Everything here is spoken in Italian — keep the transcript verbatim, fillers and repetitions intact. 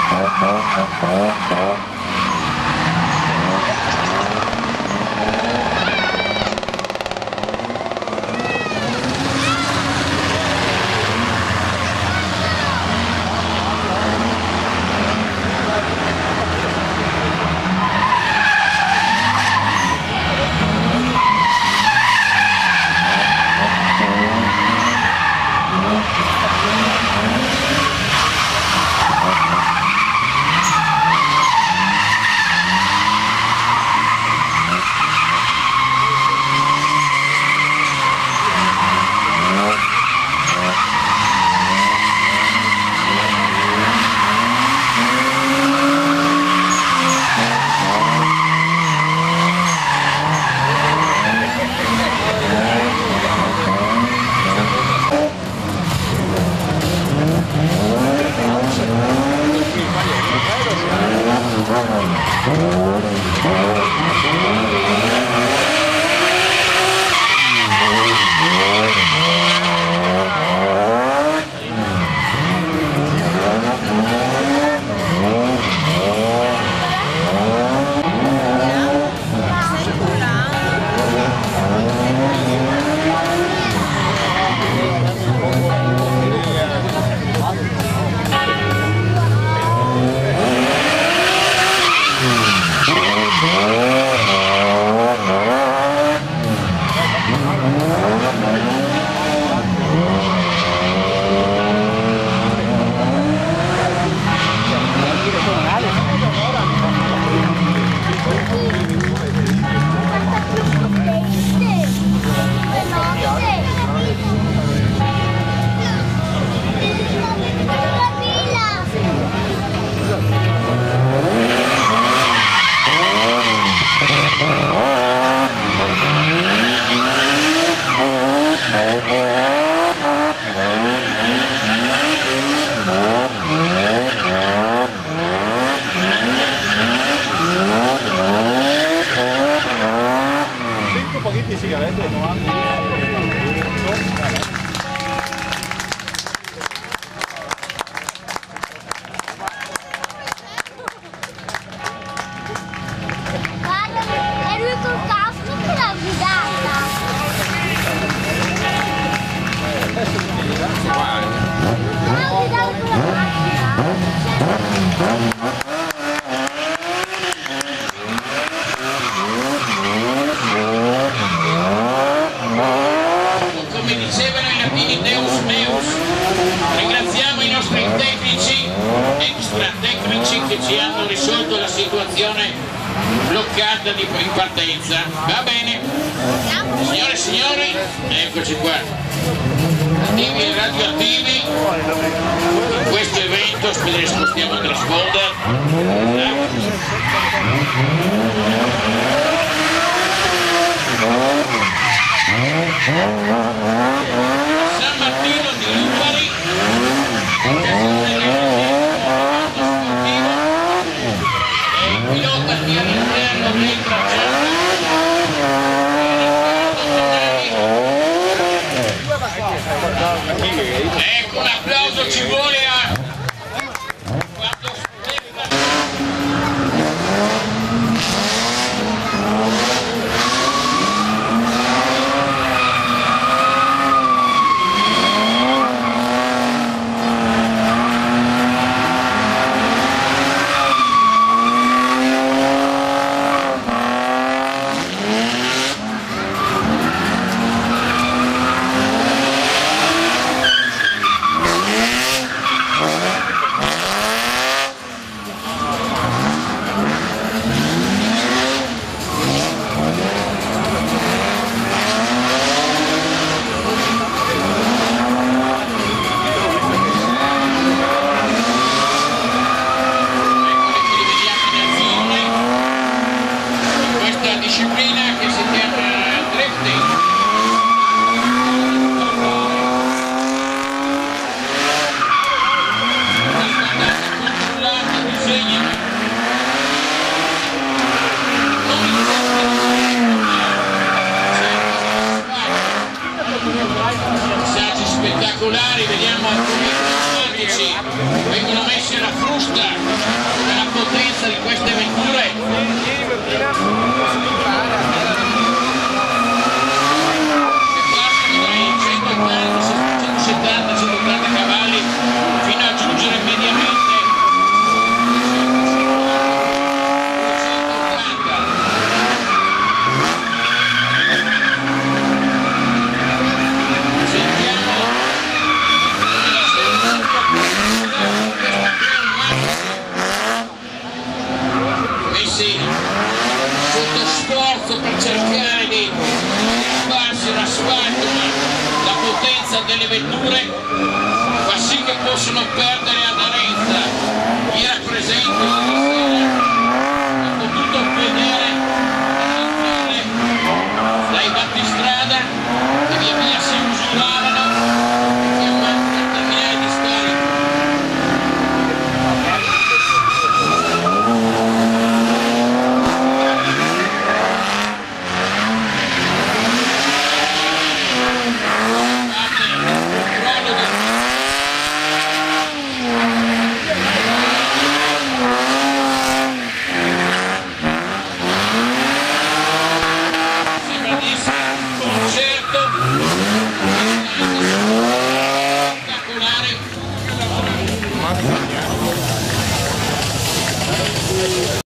bloccata di, in partenza. Va bene, signore e signori, eccoci qua, attivi e radioattivi in questo evento. Aspetta, spostiamo il trasponder. San Martino di Lipari, il pilota qui all'interno del tracciato. Ecco, un applauso ci vuole a quando di queste vetture che partono dai centottanta, centosettanta, centottanta cavalli fino a giungere mediamente sotto sforzo per cercare di farsi l'asfalto, ma la potenza delle vetture fa sì che possono perdere aderenza. Vi rappresento ieri sera ho potuto vedere dai battistrada che via via si usuravano fiammando per terminare di scarico. Spettacolare.